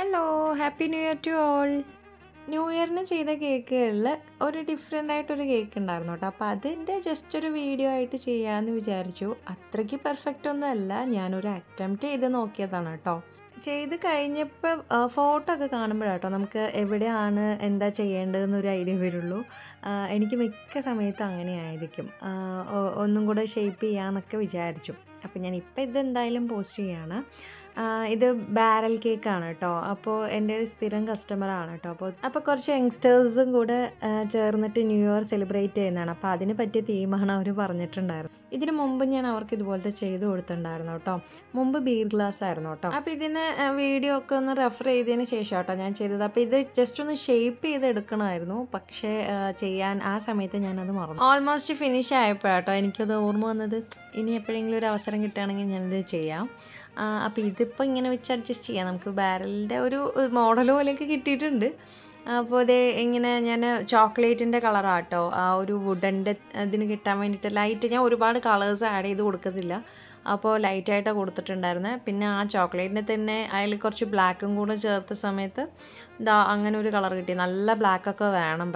Hello happy new year to all. New ഇയറിന് ചെയ്ത കേക്കുകളിൽ ഒരു ഡിഫറെൻ്റ് ആയിട്ടൊരു കേക്ക് ഉണ്ടായിരുന്നു കേട്ടോ. അപ്പോൾ അതിൻ്റെ ജസ്റ്റ് ഒരു വീഡിയോ ആയിട്ട് ചെയ്യാമെന്ന് വിചാരിച്ചു. അത്രയ്ക്ക് പെർഫെക്റ്റ് ഒന്നും അല്ല, ഞാനൊരു അറ്റംപ്റ്റ് ചെയ്ത് നോക്കിയതാണ് കേട്ടോ. ചെയ്ത് കഴിഞ്ഞപ്പോൾ ഫോട്ടോ ഒക്കെ കാണുമ്പോഴാട്ടോ നമുക്ക് എവിടെയാണ് എന്താ ചെയ്യേണ്ടതെന്നൊരു ഐഡിയ വരുള്ളൂ. എനിക്ക് മിക്ക സമയത്തും അങ്ങനെയായിരിക്കും. ഒന്നും കൂടെ ഷേപ്പ് ചെയ്യാമെന്നൊക്കെ വിചാരിച്ചു. അപ്പോൾ ഞാൻ ഇപ്പോൾ ഇതെന്തായാലും പോസ്റ്റ് ചെയ്യുകയാണ്. ഇത് ബാരൽ കേക്കാണ് കേട്ടോ. അപ്പോൾ എൻ്റെ ഒരു സ്ഥിരം കസ്റ്റമറാണ് കേട്ടോ. അപ്പോൾ കുറച്ച് യങ്സ്റ്റേഴ്സും കൂടെ ചേർന്നിട്ട് ന്യൂ ഇയർ സെലിബ്രേറ്റ് ചെയ്യുന്നതാണ്. അപ്പോൾ അതിന് പറ്റിയ തീമാണ് അവർ പറഞ്ഞിട്ടുണ്ടായിരുന്നു. ഇതിന് മുമ്പ് ഞാൻ അവർക്ക് ഇതുപോലത്തെ ചെയ്ത് കൊടുത്തിട്ടുണ്ടായിരുന്നു കേട്ടോ. മുമ്പ് ബീർ ഗ്ലാസ് ആയിരുന്നു കേട്ടോ. അപ്പോൾ ഇതിന് വീഡിയോ ഒക്കെ ഒന്ന് റെഫർ ചെയ്തതിന് ശേഷം കേട്ടോ ഞാൻ ചെയ്തത്. അപ്പോൾ ഇത് ജസ്റ്റ് ഒന്ന് ഷേപ്പ് ചെയ്ത് എടുക്കണമായിരുന്നു, പക്ഷേ ചെയ്യാൻ ആ സമയത്ത് ഞാനത് മറന്നു. ഓൾമോസ്റ്റ് ഫിനിഷ് ആയപ്പോഴാട്ടോ എനിക്കത് ഓർമ്മ വന്നത്, ഇനി എപ്പോഴെങ്കിലും ഒരു അവസരം കിട്ടുകയാണെങ്കിൽ ഞാനിത് ചെയ്യാം. അപ്പോൾ ഇതിപ്പോൾ ഇങ്ങനെ വെച്ച് അഡ്ജസ്റ്റ് ചെയ്യാം. നമുക്ക് ബാരലിൻ്റെ ഒരു മോഡൽ പോലെയൊക്കെ കിട്ടിയിട്ടുണ്ട്. അപ്പോൾ ഇത് ഇങ്ങനെ ഞാൻ ചോക്ലേറ്റിൻ്റെ കളറാണ് കേട്ടോ. ആ ഒരു വുഡൻ്റെ ഇതിന് കിട്ടാൻ വേണ്ടിയിട്ട് ലൈറ്റ്, ഞാൻ ഒരുപാട് കളേഴ്സ് ആഡ് ചെയ്ത് കൊടുക്കത്തില്ല. അപ്പോൾ ലൈറ്റായിട്ടാണ് കൊടുത്തിട്ടുണ്ടായിരുന്നത്. പിന്നെ ആ ചോക്ലേറ്റിൻ്റെ തന്നെ അതിൽ കുറച്ച് ബ്ലാക്കും കൂടെ ചേർത്ത സമയത്ത് അങ്ങനെ ഒരു കളർ കിട്ടി. നല്ല ബ്ലാക്കൊക്കെ വേണം,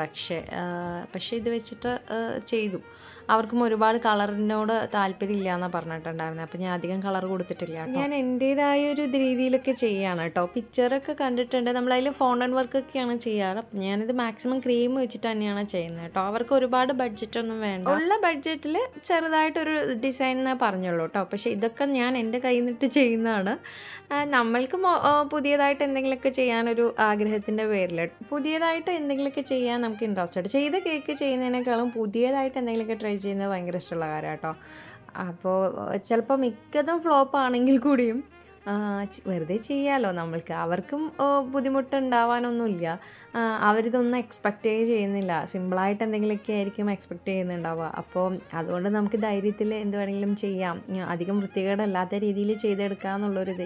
പക്ഷേ ഇത് വെച്ചിട്ട് ചെയ്തു. അവർക്കും ഒരുപാട് കളറിനോട് താല്പര്യമില്ല എന്നാണ് പറഞ്ഞിട്ടുണ്ടായിരുന്നത്. അപ്പോൾ ഞാൻ അധികം കളർ കൊടുത്തിട്ടില്ല. ഞാൻ എൻ്റേതായ ഒരു രീതിയിലൊക്കെ ചെയ്യുകയാണ് കേട്ടോ. പിക്ചറൊക്കെ കണ്ടിട്ടുണ്ട്, നമ്മളതിൽ ഫോണ്ടൻ വർക്കൊക്കെയാണ് ചെയ്യാറ്. ഞാനിത് മാക്സിമം ക്രീം വെച്ചിട്ട് തന്നെയാണ് ചെയ്യുന്നത് കേട്ടോ. അവർക്ക് ഒരുപാട് ബഡ്ജറ്റൊന്നും വേണ്ട, ഉള്ള ബഡ്ജറ്റിൽ ചെറുതായിട്ടൊരു ഡിസൈൻ എന്നേ പറഞ്ഞുള്ളൂ കേട്ടോ. പക്ഷേ ഇതൊക്കെ ഞാൻ എൻ്റെ കയ്യിൽ നിന്നിട്ട് ചെയ്യുന്നതാണ്. നമ്മൾക്ക് പുതിയതായിട്ട് എന്തെങ്കിലുമൊക്കെ ചെയ്യാനൊരു ആഗ്രഹത്തിൻ്റെ പേരിൽ പുതിയതായിട്ട് എന്തെങ്കിലുമൊക്കെ ചെയ്യാൻ നമുക്ക് ഇൻട്രസ്റ്റഡ്. ചെയ്ത കേക്ക് ചെയ്യുന്നതിനേക്കാളും പുതിയതായിട്ട് എന്തെങ്കിലുമൊക്കെ ട്രൈ ചെയ്യുന്നത് ഭയങ്കര ഇഷ്ടമുള്ള കാര്യം കേട്ടോ. അപ്പോൾ ചിലപ്പോൾ മിക്കതും ഫ്ലോപ്പ് ആണെങ്കിൽ കൂടിയും വെറുതെ ചെയ്യാമല്ലോ നമ്മൾക്ക്. അവർക്കും ബുദ്ധിമുട്ടുണ്ടാവാനൊന്നുമില്ല. അവരിതൊന്നും എക്സ്പെക്റ്റ് ചെയ്യുന്നില്ല, സിമ്പിളായിട്ട് എന്തെങ്കിലുമൊക്കെ ആയിരിക്കും എക്സ്പെക്റ്റ് ചെയ്യുന്നുണ്ടാവുക. അപ്പോൾ അതുകൊണ്ട് നമുക്ക് ധൈര്യത്തിൽ എന്ത് വേണമെങ്കിലും ചെയ്യാം, അധികം വൃത്തികേടല്ലാത്ത രീതിയിൽ ചെയ്തെടുക്കുക എന്നുള്ളൊരിത്.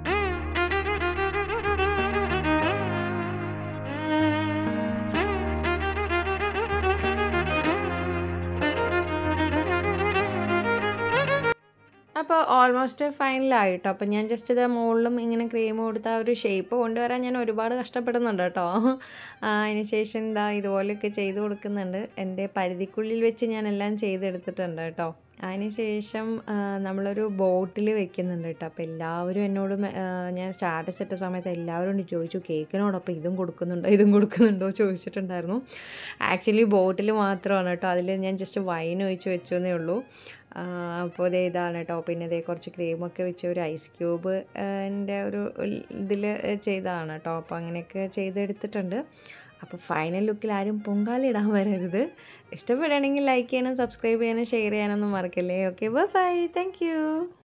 അപ്പോൾ ഓൾമോസ്റ്റ് ഫൈനലായിട്ടോ. അപ്പോൾ ഞാൻ ജസ്റ്റ് ഇത് മുകളിലും ഇങ്ങനെ ക്രീം കൊടുത്ത ആ ഒരു ഷേപ്പ് കൊണ്ടുവരാൻ ഞാൻ ഒരുപാട് കഷ്ടപ്പെടുന്നുണ്ട് കേട്ടോ. അതിന് ശേഷം ഇതുപോലെയൊക്കെ ചെയ്ത് കൊടുക്കുന്നുണ്ട്. എൻ്റെ പരിധിക്കുള്ളിൽ വെച്ച് ഞാൻ എല്ലാം ചെയ്തെടുത്തിട്ടുണ്ട് കേട്ടോ. അതിന് ശേഷം നമ്മളൊരു ബോട്ടിൽ വെക്കുന്നുണ്ട് കേട്ടോ. അപ്പോൾ എല്ലാവരും എന്നോട്, ഞാൻ സ്റ്റാറ്റസ് ഇട്ട സമയത്ത് എല്ലാവരും ചോദിച്ചു കേക്കിനോടൊപ്പം ഇതും കൊടുക്കുന്നുണ്ടോ ചോദിച്ചിട്ടുണ്ടായിരുന്നു. ആക്ച്വലി ബോട്ടിൽ മാത്രമാണ് കേട്ടോ. അതിൽ ഞാൻ ജസ്റ്റ് വൈൻ ഒഴിച്ച് വെച്ചെന്നേ ഉള്ളൂ. അപ്പോൾ ഇതാണ് കേട്ടോ. പിന്നെ കുറച്ച് ക്രീമൊക്കെ വെച്ച് ഒരു ഐസ് ക്യൂബ് എൻ്റെ ഒരു ഇതിൽ ചെയ്തതാണ് കേട്ടോ. അപ്പോൾ അങ്ങനെയൊക്കെ ചെയ്തെടുത്തിട്ടുണ്ട്. അപ്പോൾ ഫൈനൽ ലുക്കിൽ ആരും പൊങ്കാലിടാൻ വരരുത്. ഇഷ്ടപ്പെടുകയാണെങ്കിൽ ലൈക്ക് ചെയ്യാനും സബ്സ്ക്രൈബ് ചെയ്യാനും ഷെയർ ചെയ്യാനൊന്നും മറക്കല്ലേ. Okay, bye, thank U.